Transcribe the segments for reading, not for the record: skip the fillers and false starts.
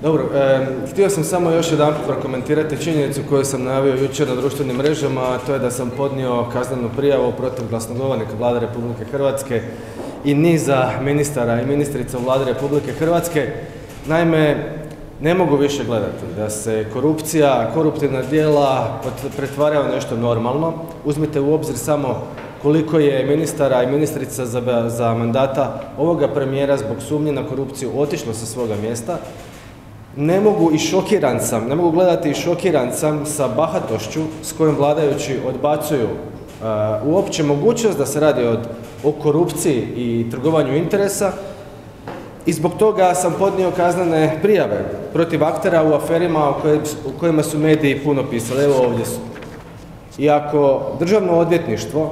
Dobro, htio sam samo još jedan prokomentirati činjenicu koju sam najavio jučer na društvenim mrežama, a to je da sam podnio kaznenu prijavu protiv glasnogovornika Vlade Republike Hrvatske i niza ministara i ministrica u Vladi Republike Hrvatske. Naime, ne mogu više gledati da se korupcija, koruptivna djela pretvaraju u nešto normalno. Uzmite u obzir samo koliko je ministara i ministrica za mandata ovoga premijera zbog sumnje na korupciju otišlo sa svoga mjesta. Ne mogu gledati i šokiran sam sa bahatošću s kojom vladajući odbacuju uopće mogućnost da se radi o korupciji i trgovanju interesa i zbog toga sam podnio kaznene prijave protiv aktera u aferima u kojima su mediji puno pisali. Evo ovdje su. I ako Državno odvjetništvo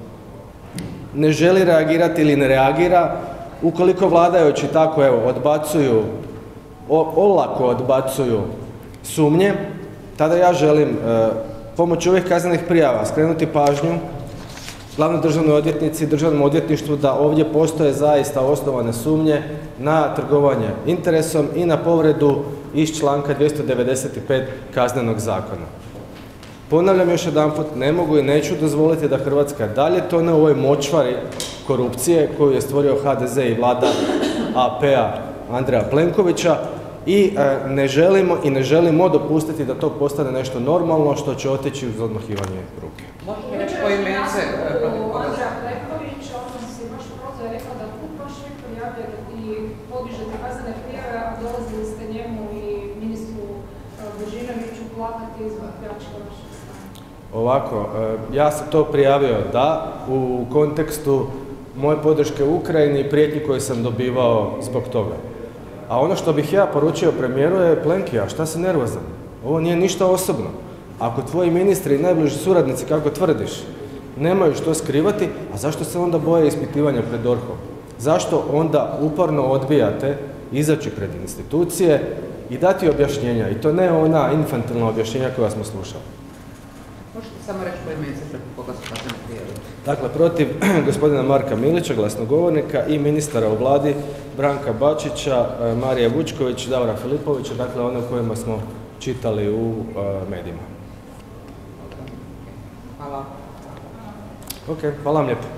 ne želi reagirati ili ne reagira, ukoliko vladajući tako odbacuju, olako odbacuju sumnje, tada ja želim pomoću ovih kaznenih prijava skrenuti pažnju glavnoj državnoj odvjetnici i Državnom odvjetništvu da ovdje postoje zaista osnovane sumnje na trgovanje interesom i na povredu iz članka 295 Kaznenog zakona. Ponavljam još jedanput, ne mogu i neću dozvoliti da Hrvatska dalje tone u ovoj močvari korupcije koju je stvorio HDZ i vlada AP-a Andreja Plenkovića i ne želimo dopustiti da to postane nešto normalno što će otići uz odmahivanje ruke. Možete reći koji imence protiv koga? Andreja Plenkovića, on se baš prozor je rekao da tu baš vi prijavljate i podižete kaznene prijave, a dolazili ste njemu i ministru Božinoviću plakati zbog pljačke vaše strane. Ovako, ja sam to prijavio, da, u kontekstu moje podrške u Ukrajini i prijetnji koje sam dobivao zbog toga. A ono što bih ja poručio premijeru je: Plenki, a šta si nervozan? Ovo nije ništa osobno. Ako tvoji ministri i najbliži suradnici, kako tvrdiš, nemaju što skrivati, a zašto se onda boje ispitivanja pred DORH-om? Zašto onda uporno odbijate izaći pred institucije i dati objašnjenja? I to ne ona infantilna objašnjenja koja smo slušali. Možete samo reći koji imence protiv koga su kaznene prijave? Dakle, protiv gospodina Marka Milića, glasnogovornika, i ministara u vladi Branka Bačića, Marije Vučković, Davora Filipovića, dakle one o kojima smo čitali u medijima. Hvala. Ok, hvala vam lijepo.